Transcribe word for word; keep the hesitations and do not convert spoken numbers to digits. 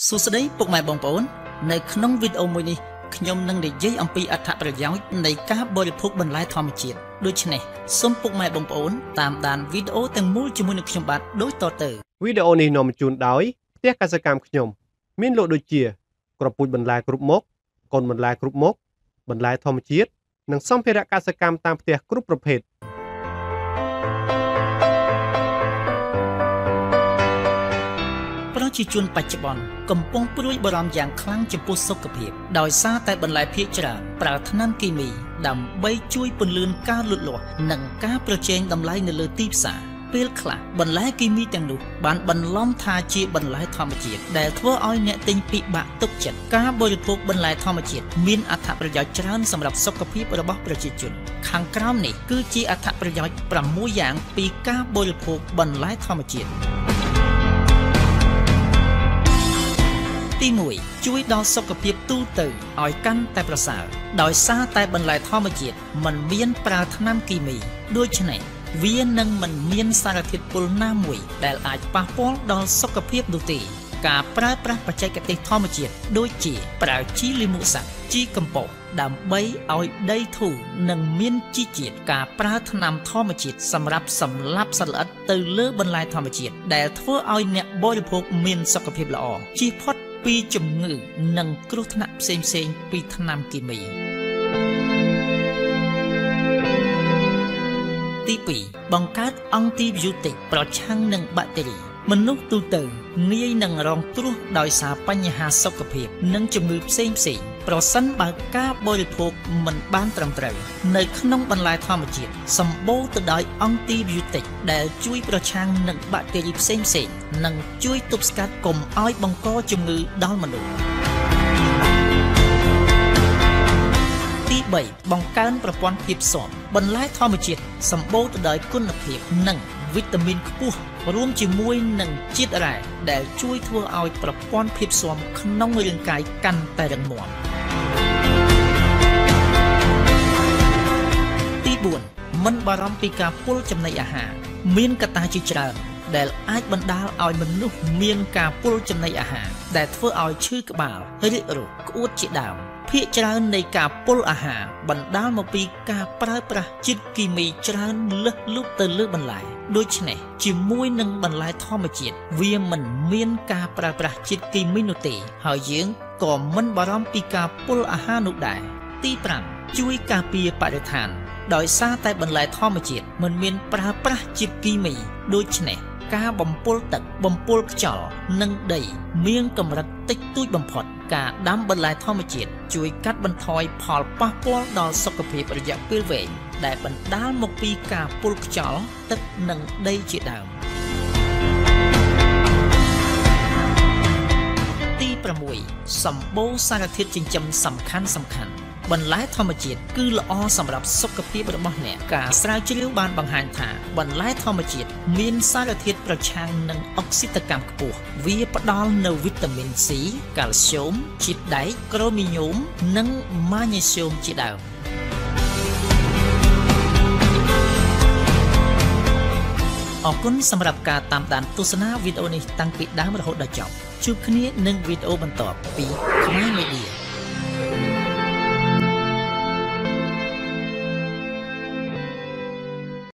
សួស្តីពុកម៉ែបងប្អូននៅក្នុងវីដេអូមួយនេះខ្ញុំនឹងនិយាយអំពីអត្ថប្រយោជន៍នៃការបរិភោគបន្លែធម្មជាតិដូច្នេះសូមពុកម៉ែបងប្អូនតាមដានវីដេអូទាំងមូលជាមួយនឹងខ្ញុំបាទដូចតទៅវីដេអូនេះនាំជូនដោយផ្ទះកសិកម្មខ្ញុំមានលក់ដូចជាគ្រាប់ពូជបន្លែគ្រប់មុខកូនបន្លែគ្រប់មុខបន្លែធម្មជាតិនិងសម្ភារៈកសិកម្មតាមផ្ទះគ្រប់ប្រភេទប្រជាជនបច្ចុប្បន្នកំពុងព្រួយបារម្ភយ៉ាងខ្លាំងចំពោះសុខភាពដោយសារតែបន្លែភាគច្រើនប្រើថ្នាំគីមីដើម្បីជួយពន្លឿនការលូតលាស់និងការប្រជែងតម្លៃនៅលើទីផ្សារពេលខ្លះបន្លែគីមីទាំងនោះបានបន្លំថាជាបន្លែធម្មជាតិដែលធ្វើឲ្យអ្នកទិញពិបាកទុកចិត្តការបរិភោគបន្លែធម្មជាតិមានអត្ថប្រយោជន៍ច្រើនសម្រាប់សុខភាពរបស់ប្រជាជនខាងក្រោមនេះគឺជាអត្ថប្រយោជន៍ប្រាំមួយយ៉ាងពីការបរិភោគបន្លែធម្មជាតិទីមួយជួយដល់សុខភាពទូទៅឲ្យកាន់តែប្រសើរដោយសារតែបន្លែធម្មជាតិមិនមានប្រើថ្នាំគីមីដូច្នេះវានឹងមិនមានសារធាតុពុលណាមួយដែលអាចប៉ះពាល់ដល់សុខភាពនោះទេការប្រើប្រាស់បច្ចេកទេសធម្មជាតិដូចជាប្រើជីលាមកសត្វជីកំប៉ុស្តដើម្បីឲ្យដីធូរនិងមានជីជាតិការប្រើថ្នាំធម្មជាតិសម្រាប់សម្លាប់សត្វល្អិតទៅលើបន្លែធម្មជាតិដែលធ្វើឲ្យអ្នកបរិភោគមានសុខភាពល្អជៀសផុតពីជំងឺនិងគ្រោះថ្នាក់ផ្សេងៗពីថ្នាំគីមីទីពីរបង្កើតអង់ទីប៊ីយោទិកប្រឆាំងនឹងបាក់តេរីមនុស្សទូទៅងាយនឹងរងគ្រោះដោយសារបញ្ហាសុខភាពនិងជំងឺផ្សេងៗប្រសិនបើការបរិភោគមិនបានត្រឹមត្រូវនៅក្នុងបន្លែធម្មជាតិសម្បូរទៅដោយអង់ទីប៊ីយោទិកដែលជួយប្រឆាំងនឹងបាក់តេរីផ្សេងៗនិងជួយទប់ស្កាត់កុំឲ្យបង្កជំងឺដល់មនុស្សទីបីបង្កើនប្រព័ន្ធភាពស៊ាំបន្លែធម្មជាតិសម្បូរទៅដោយគុណភាពនិងវីតាមីនខ្ពស់រួមជាមួយនឹងជាតិរ៉ែដែលជួយធ្វើឲ្យប្រព័ន្ធភាពស៊ាំក្នុងរាងកាយកាន់តែរឹងមាំទីបួនមិនបារម្ភពីការពុលចំណីអាហារមានកត្តាជាច្រើនដែលអាចបណ្ដាលឲ្យមនុស្សមានការពុលចំណីអាហារដែលធ្វើឲ្យឈឺក្បាលរាគរូសក្អួតជាដើមភាគច្រើននៃការពុលអាហារបណ្ដាលមកពីការប្រើប្រាស់ជាតិគីមីច្រើនលើសលប់ទៅលើបន្លែដូច្នេះជាមួយនឹងបន្លែធម្មជាតិវាមិនមានការប្រើប្រាស់ជាតិគីមីនោះទេហើយយើងក៏មិនបារម្ភពីការពុលអាហារនោះដែរទីប្រាំជួយការពារបរិស្ថានដោយសារតែបន្លែធម្មជាតិមិនមានប្រើប្រាស់ជាតិគីមីដូច្នេះការបំពុលទឹកបំពុលខ្យល់និងដីមានកម្រិតតិចតួចបំផុតការដាំបន្លែធម្មជាតិជួយកាត់បន្ថយផលប៉ះពាល់ដល់សុខភាពរយៈពេលវែងដែលបណ្ដាលមកពីការពុលខ្យល់ទឹកនិងដីជាដើមទីប្រាំមួយសម្បូរសារធាតុចិញ្ចឹមសំខាន់សំខាន់បន្លែធម្មជាតិគឺល្អសម្រាប់សុខភាពរបស់អ្នកការស្រាវជ្រាវបានបង្ហាញថាបន្លែធម្មជាតិមានសារធាតុប្រឆាំងនឹងអុកស៊ីតកម្មខ្ពស់វាផ្ដល់នូវវីតាមីន C កាល់ស្យូមជាតិដែកក្រូមីញ៉ូមនិងម៉ាញ៉េស្យូមជាដើមអរគុណសម្រាប់ការតាមដានទស្សនាវីដេអូនេះតាំងពីដើមរហូតដល់ចប់ជួបគ្នានឹងវីដេអូបន្ទាប់ពីខ្មែរ Media